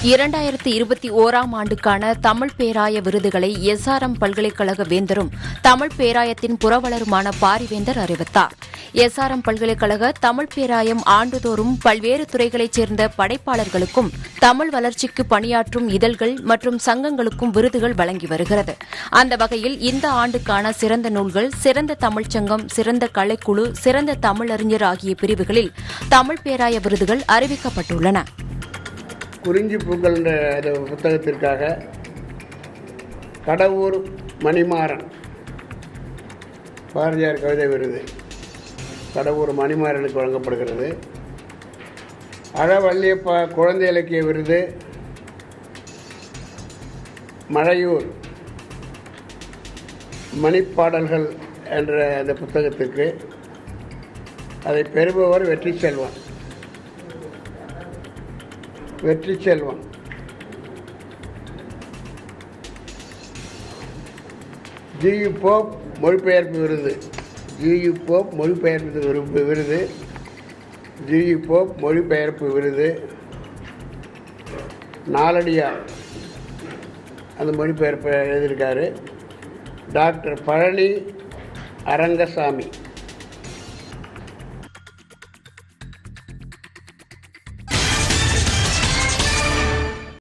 2021ஆம் ஆண்டுக்கான தமிழ் பேராய விருதுகளை எஸ்ஆர்எம் பல்கலைக்கழக வேந்தரும் தமிழ் பேராயத்தின் புரவலருமான பாரிவேந்தர் அறிவித்தார். எஸ்ஆர்எம் பல்கலைக்கழக தமிழ் பேராயம் ஆண்டுதோறும் பல்வேறு துறைகளைச் சேர்ந்த படைப்பாளர்களுக்கும் தமிழ் வளர்ச்சிக்கு பணியாற்றும் இதழ்கள் மற்றும் சங்கங்களுக்கும் விருதுகள் வழங்கி வருகிறது. அந்த வகையில் இந்த ஆண்டுக்கான சிறந்த நூல்கள், சிறந்த தமிழ்ச்சங்கம், சிறந்த கலைக்குழு, சிறந்த தமிழறிஞர் ஆகிய பிரிவுகளில் தமிழ் பேராய விருதுகள் அறிவிக்கப்பட்டுள்ளன. குறிஞ்சி பூக்கள் என்ற புத்தகத்திற்காக கடவுர் மணிமாறன் பாரதியார் கவிதை விருது கடவுர் மணிமாறனுக்கு வழங்கப்படுகிறது. அழவல்லியப்பா குழந்தை இலக்கிய விருது மழையூர் மணிப்பாடல்கள் என்ற அந்த புத்தகத்துக்கு. அதை பெறுபவர் வெற்றி செல்வன். ஜி.யு. போப் மொழிபெயர்ப்பு விருது ஜி.யு. போப் மொழிபெயர்ப்பு விருது நாலடியார் அந்த மொழிபெயர்ப்பை எழுதியிருக்காரு. டாக்டர் பழனி அரங்கசாமி